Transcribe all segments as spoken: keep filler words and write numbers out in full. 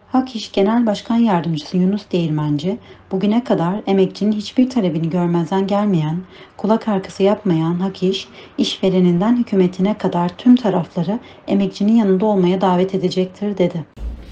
Hak İş Genel Başkan Yardımcısı Yunus Değirmenci, bugüne kadar emekçinin hiçbir talebini görmezden gelmeyen, kulak arkası yapmayan Hak İş, işvereninden hükümetine kadar tüm tarafları emekçinin yanında olmaya davet edecektir, dedi.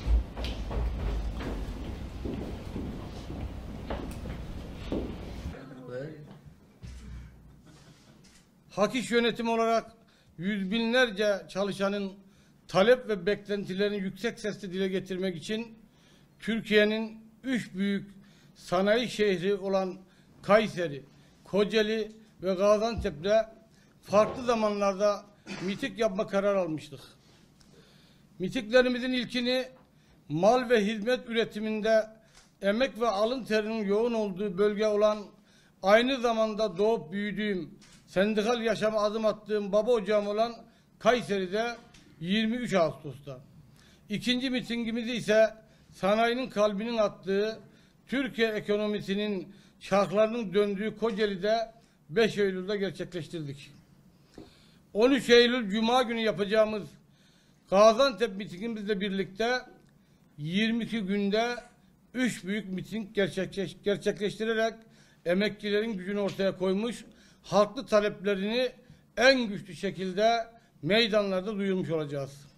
Hak İş yönetimi olarak yüz binlerce çalışanın talep ve beklentilerini yüksek sesle dile getirmek için Türkiye'nin üç büyük sanayi şehri olan Kayseri, Kocaeli ve Gaziantep'te farklı zamanlarda miting yapma kararı almıştık. Mitinglerimizin ilkini mal ve hizmet üretiminde emek ve alın terinin yoğun olduğu bölge olan, aynı zamanda doğup büyüdüğüm, sendikal yaşama adım attığım baba ocağım olan Kayseri'de yirmi üç Ağustos'ta. İkinci mitingimizi ise sanayinin kalbinin attığı, Türkiye ekonomisinin şarklarının döndüğü Kocaeli'de beş Eylül'de gerçekleştirdik. on üç Eylül Cuma günü yapacağımız Gaziantep mitingimizle birlikte yirmi iki günde üç büyük miting gerçekleş, gerçekleştirerek emekçilerin gücünü ortaya koymuş, haklı taleplerini en güçlü şekilde meydanlarda duyurmuş olacağız.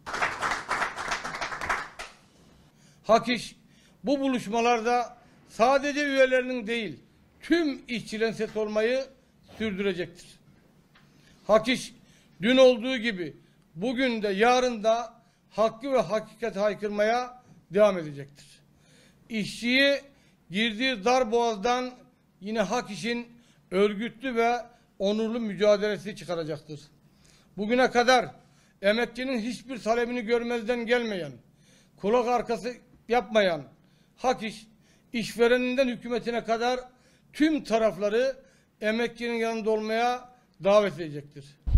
Hak İş bu buluşmalarda sadece üyelerinin değil, tüm işçilerin sesi olmayı sürdürecektir. Hak İş dün olduğu gibi bugün de yarın da hakkı ve hakikat haykırmaya devam edecektir. İşçiyi girdiği dar boğazdan yine Hak İş'in örgütlü ve onurlu mücadelesi çıkaracaktır. Bugüne kadar emekçinin hiçbir talebini görmezden gelmeyen, kulak arkası yapmayan Hak İş, işvereninden hükümetine kadar tüm tarafları emekçinin yanında olmaya davet edecektir.